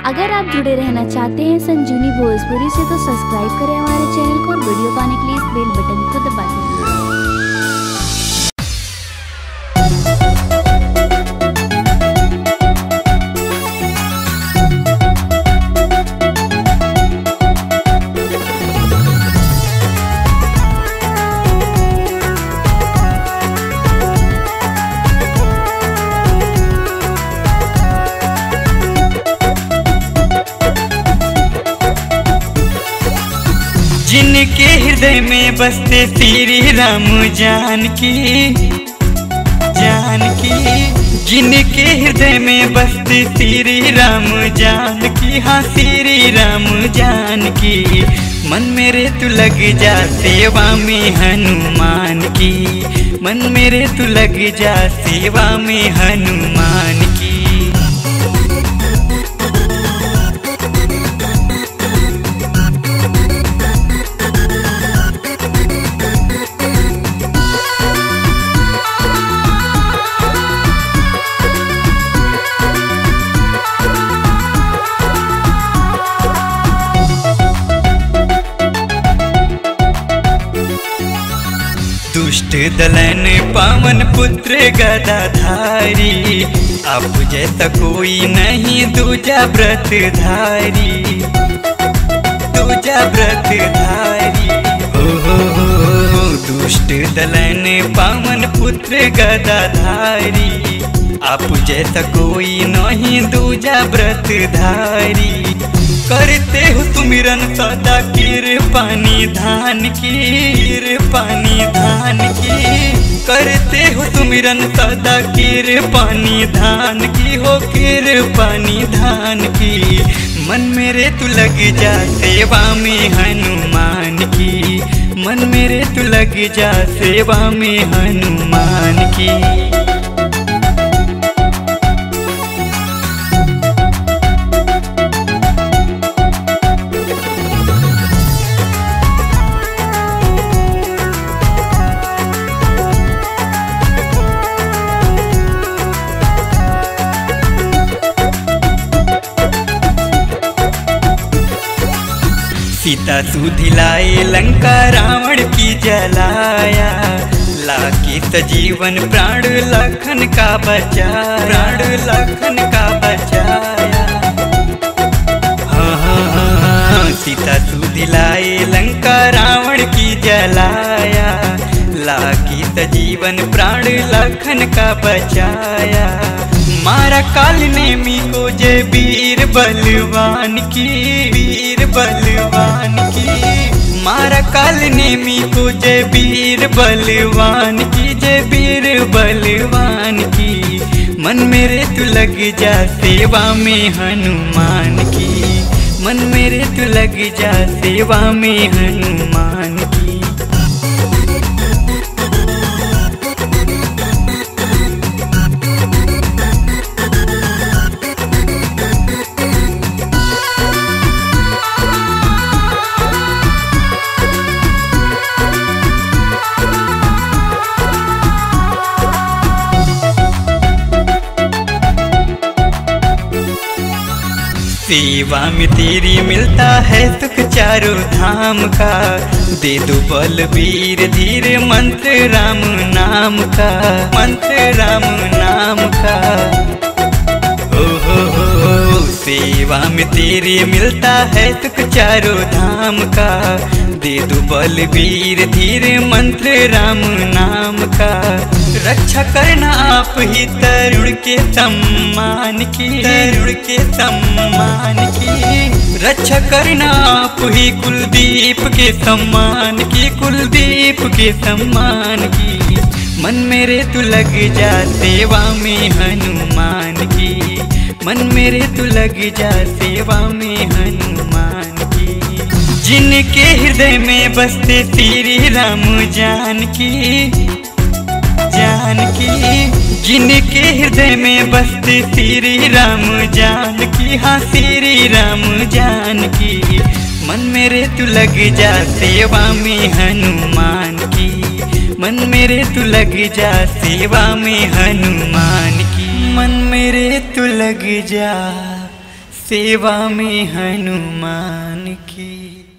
अगर आप जुड़े रहना चाहते हैं संजीवनी भोजपुरी से तो सब्सक्राइब करें हमारे चैनल को और वीडियो पाने के लिए इस बेल बटन को दबा दें। जिनके हृदय में बसते श्री राम जानकी, जिनके हृदय में बसते श्री राम जानकी, हाँ श्री राम जानकी। मन मेरे तू लग जा सेवा में हनुमान की, मन मेरे तू लग जा सेवा में हनुमान की। दुष्ट दलन पावन पुत्र गदाधारी, अब जैसा कोई नहीं दूजा व्रतधारी, दूजा व्रतधारी। हो दुष्ट दलन पावन पुत्र गदाधारी, आप जैसा कोई नहीं दूजा व्रतधारी। करते हो सुमिरन सदा कृपानी धान की, कृपानी धान की। करते हो सुमिरन सदा कृपानी धान की, हो कृपानी धान की। मन मेरे तू लग जा सेवा में हनुमान की, मन मेरे तू लग जा सेवा में हनुमान की। सीता सुधिलाए लंका रावण की जलाया, लाके सजीवन प्राण लखन का बचाया, प्राण लखन का बचाया। हाँ, सीता सुधिलाए लंका रावण की जलाया, लाके सजीवन प्राण लखन का बचाया। मारा काल नेमी को जय वीर बलवान की, वीर बलवान की। मारा काल नेमी को जय वीर बलवान की, जय वीर बलवान की। मन मेरे तू लग जा सेवा में हनुमान की, मन मेरे तू लग जा सेवा में हनुमान की। सेवा में तेरी मिलता है सुख चारों धाम का, दे दो बलवीर धीर मंत्र राम नाम का, मंत्र राम नाम का। हो सेवा में तेरी मिलता है सुख चारों धाम का, दे दो बलवीर धीर मंत्र राम नाम का। रक्षा करना आप ही तरुण के सम्मान की, तरुण के सम्मान की। रक्षा करना आप ही कुलदीप के सम्मान की, कुलदीप के सम्मान की। मन मेरे तू लग जा सेवा में हनुमान की, मन मेरे तू लग जा सेवा में हनुमान की। जिनके हृदय में बसते श्री राम जानकी, जानकी। जिनके हृदय में बसते श्री राम जानकी, हाँ श्री राम जानकी। मन मेरे तू लग जा सेवा में हनुमान की, मन मेरे तू लग जा सेवा में हनुमान की। मन मेरे तू लग जा सेवा में हनुमान की।